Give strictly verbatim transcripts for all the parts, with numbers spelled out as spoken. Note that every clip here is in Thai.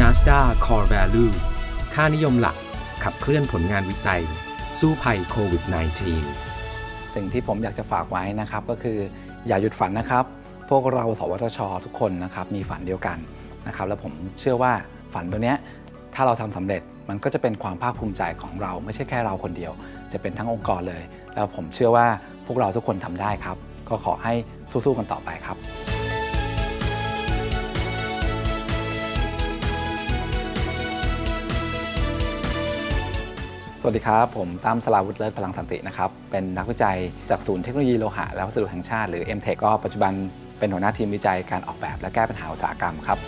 Nasdaq Core Value ค่านิยมหลักขับเคลื่อนผลงานวิจัยสู้ภัยโควิด สิบเก้าสิ่งที่ผมอยากจะฝากไว้นะครับก็คืออย่าหยุดฝันนะครับพวกเราสวทช.ทุกคนนะครับมีฝันเดียวกันนะครับแล้วผมเชื่อว่าฝันตัวเนี้ยถ้าเราทำสำเร็จมันก็จะเป็นความภาคภูมิใจของเราไม่ใช่แค่เราคนเดียวจะเป็นทั้งองค์กรเลยแล้วผมเชื่อว่าพวกเราทุกคนทำได้ครับก็ขอให้สู้ๆกันต่อไปครับสวัสดีครับผมตั้ม สราวุฒิ เลิศพลังสันตินะครับเป็นนักวิจัยจากศูนย์เทคโนโลยีโลหะและวัสดุแห่งชาติหรือ เอ็ม เทค ก็ปัจจุบันเป็นหัวหน้าทีมวิจัยการออกแบบและแก้ปัญหาอุตสาหกรรมครับ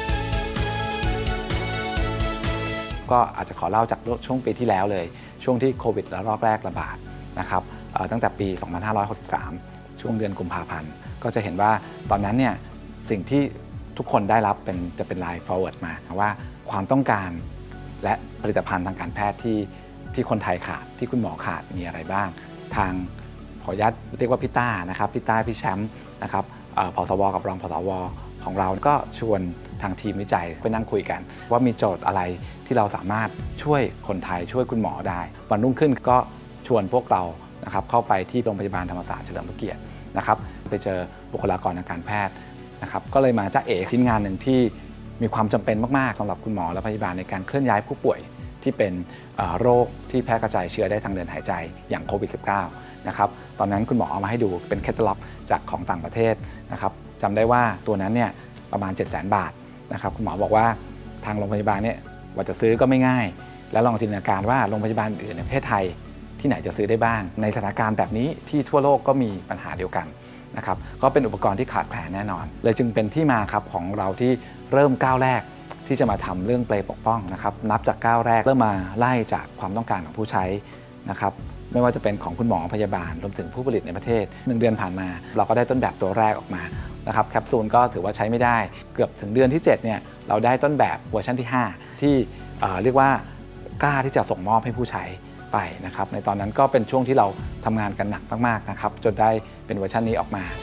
ก็อาจจะขอเล่าจากช่วงปีที่แล้วเลยช่วงที่โควิดระลอกแรกระบาดนะครับตั้งแต่ปี สองพันห้าร้อยหกสิบสาม ช่วงเดือนกุมภาพันธ์ก็จะเห็นว่าตอนนั้นเนี่ยสิ่งที่ทุกคนได้รับเป็นจะเป็นไลน์ forward มาว่าความต้องการและผลิตภัณฑ์ทางการแพทย์ที่ที่คนไทยขาดที่คุณหมอขาดมีอะไรบ้างทางขออนุญาตเรียกว่าพี่ต้านะครับพี่ต้าพี่แชมป์นะครับผสวกับรองผสวของเราก็ชวนทางทีมวิจัยไปนั่งคุยกันว่ามีโจทย์อะไรที่เราสามารถช่วยคนไทยช่วยคุณหมอได้วันรุ่งขึ้นก็ชวนพวกเรานะครับเข้าไปที่โรงพยาบาลธรรมศาสตร์เฉลิมพระเกียรตินะครับไปเจอบุคลากรทางการแพทย์นะครับก็เลยมาจ้าเอ๋ชิ้นงานหนึ่งที่มีความจำเป็นมากๆสำหรับคุณหมอและพยาบาลในการเคลื่อนย้ายผู้ป่วยที่เป็นโรคที่แพร่กระจายเชื้อได้ทางเดินหายใจอย่างโควิด สิบเก้า นะครับตอนนั้นคุณหมอเอามาให้ดูเป็นแคตตาล็อกจากของต่างประเทศนะครับจำได้ว่าตัวนั้นเนี่ยประมาณ เจ็ดแสน บาทนะครับคุณหมอบอกว่าทางโรงพยาบาลเนี่ยว่าจะซื้อก็ไม่ง่ายแล้วลองจินตนาการว่าโรงพยาบาลอื่นในประเทศไทยที่ไหนจะซื้อได้บ้างในสถานการณ์แบบนี้ที่ทั่วโลกก็มีปัญหาเดียวกันนะครับก็เป็นอุปกรณ์ที่ขาดแคลนแน่นอนเลยจึงเป็นที่มาครับของเราที่เริ่มก้าวแรกที่จะมาทำเรื่องเปลปกป้องนะครับนับจากก้าวแรกเริ่มมาไล่จากความต้องการของผู้ใช้นะครับไม่ว่าจะเป็นของคุณหมอพยาบาลรวมถึงผู้ผลิตในประเทศหนึ่งเดือนผ่านมาเราก็ได้ต้นแบบตัวแรกออกมานะครับแคปซูลก็ถือว่าใช้ไม่ได้เกือบถึงเดือนที่เจ็ดเนี่ยเราได้ต้นแบบเวอร์ชันที่ห้าที่เรียกว่ากล้าที่จะส่งมอบให้ผู้ใช้ไปนะครับในตอนนั้นก็เป็นช่วงที่เราทำงานกันหนักมากๆนะครับจนได้เป็นเวอร์ชันนี้ออกมา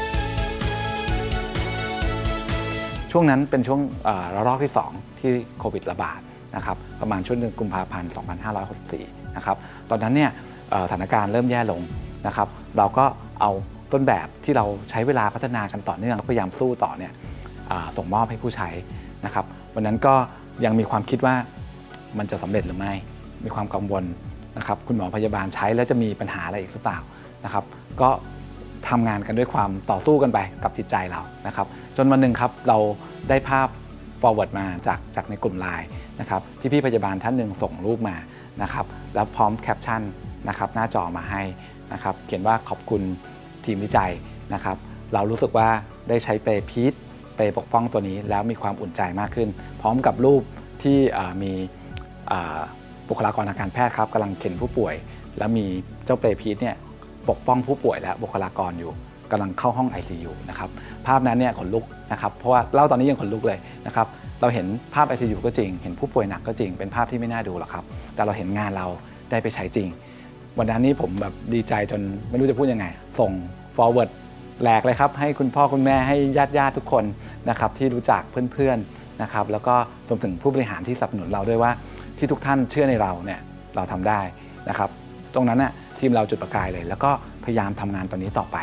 ช่วงนั้นเป็นช่วงระลอกที่สองที่โควิดระบาดนะครับประมาณช่วงเดือนกุมภาพันธ์ สองพันห้าร้อยหกสิบสี่ นะครับตอนนั้นเนี่ยสถานการณ์เริ่มแย่ลงนะครับเราก็เอาต้นแบบที่เราใช้เวลาพัฒนากันต่อเนื่องพยายามสู้ต่อเนี่ยส่งมอบให้ผู้ใช้นะครับวันนั้นก็ยังมีความคิดว่ามันจะสำเร็จหรือไม่มีความกังวลนะครับคุณหมอพยาบาลใช้แล้วจะมีปัญหาอะไรอีกหรือเปล่านะครับก็ทำงานกันด้วยความต่อสู้กันไปกับจิตใจเรานะครับจนวันหนึ่งครับเราได้ภาพ forward มาจากจากในกลุ่มไลน์นะครับพี่ๆพยาบาลท่านหนึ่งส่งรูปมานะครับแล้วพร้อมแคปชั่นนะครับหน้าจอมาให้นะครับเขียนว่าขอบคุณทีมวิจัยนะครับเรารู้สึกว่าได้ใช้เปรย์พีทเปรย์ปกป้องตัวนี้แล้วมีความอุ่นใจมากขึ้นพร้อมกับรูปที่มีบุคลากรทางการแพทย์ครับกำลังเข็นผู้ป่วยแล้วมีเจ้าเปรย์พีทเนี่ยปกป้องผู้ป่วยและบุคลากรอยู่กำลังเข้าห้อง ไอ ซี ยู นะครับภาพนั้นเนี่ยขนลุกนะครับเพราะว่าเล่าตอนนี้ยังขนลุกเลยนะครับเราเห็นภาพ ไอ ซี ยู ก็จริงเห็นผู้ป่วยหนักก็จริงเป็นภาพที่ไม่น่าดูหรอกครับแต่เราเห็นงานเราได้ไปใช้จริงวันนั้นนี้ผมแบบดีใจจนไม่รู้จะพูดยังไงส่ง forward แหลกเลยครับให้คุณพ่อคุณแม่ให้ญาติญาติทุกคนนะครับที่รู้จักเพื่อนๆนะครับแล้วก็รวมถึงผู้บริหารที่สนับสนุนเราด้วยว่าที่ทุกท่านเชื่อในเราเนี่ยเราทำได้นะครับตรงนั้นน่ะทีมเราจุดประกายเลยแล้วก็พยายามทำงานตอนนี้ต่อไป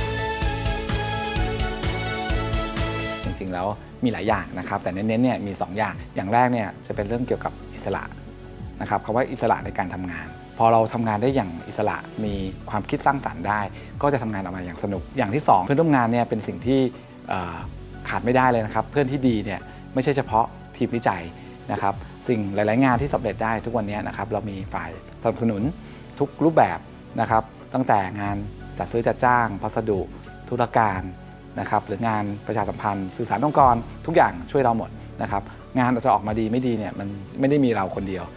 จริงๆแล้วมีหลายอย่างนะครับแต่เน้นๆเนี่ยมีสองอย่างอย่างแรกเนี่ยจะเป็นเรื่องเกี่ยวกับอิสระนะครับคำว่าอิสระในการทำงานพอเราทำงานได้อย่างอิสระมีความคิดสร้างสรรค์ได้ก็จะทำงานออกมาอย่างสนุกอย่างที่สองเพื่อนร่วมงานเนี่ยเป็นสิ่งที่ขาดไม่ได้เลยนะครับเพื่อนที่ดีเนี่ยไม่ใช่เฉพาะทีมวิจัยนะครับสิ่งหลายๆงานที่สำเร็จได้ทุกวันนี้นะครับเรามีฝ่ายสนับสนุนทุกรูปแบบนะครับตั้งแต่งานจัดซื้อจัดจ้างพัสดุธุรการนะครับหรืองานประชาสัมพันธ์สื่อสารองค์กรทุกอย่างช่วยเราหมดนะครับงานจะออกมาดีไม่ดีเนี่ยมันไม่ได้มีเราคนเดียว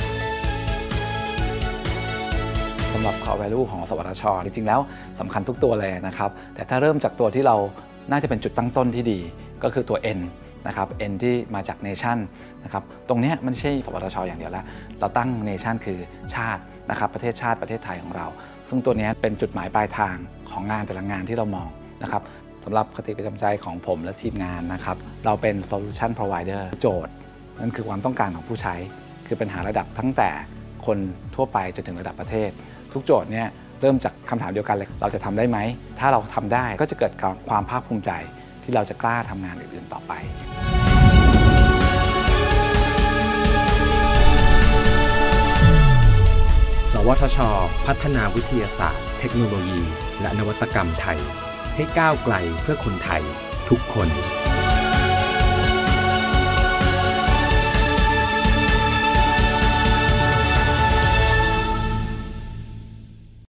สำหรับ Core Value ของสวทช.จริงๆแล้วสำคัญทุกตัวเลยนะครับแต่ถ้าเริ่มจากตัวที่เราน่าจะเป็นจุดตั้งต้นที่ดีก็คือตัว N นะครับ N ที่มาจาก Nation นะครับตรงนี้มันไม่ใช่สวทช.อย่างเดียวแล้วเราตั้ง Nation คือชาตินะครับประเทศชาติประเทศไทยของเราซึ่งตัวนี้เป็นจุดหมายปลายทางของงานแต่ละงานที่เรามองนะครับ สำหรับคติประจำใจของผมและทีมงานนะครับเราเป็น Solution Provider โจทย์นั่นคือความต้องการของผู้ใช้คือปัญหาระดับตั้งแต่คนทั่วไปจนถึงระดับประเทศทุกโจทย์เนี่ยเริ่มจากคำถามเดียวกันเลยเราจะทำได้ไหมถ้าเราทำได้ก็จะเกิดความภาคภูมิใจที่เราจะกล้าทำงานอื่นๆต่อไปสวทช.พัฒนาวิทยาศาสตร์เทคโนโลยีและนวัตกรรมไทยให้ก้าวไกลเพื่อคนไทยทุกคน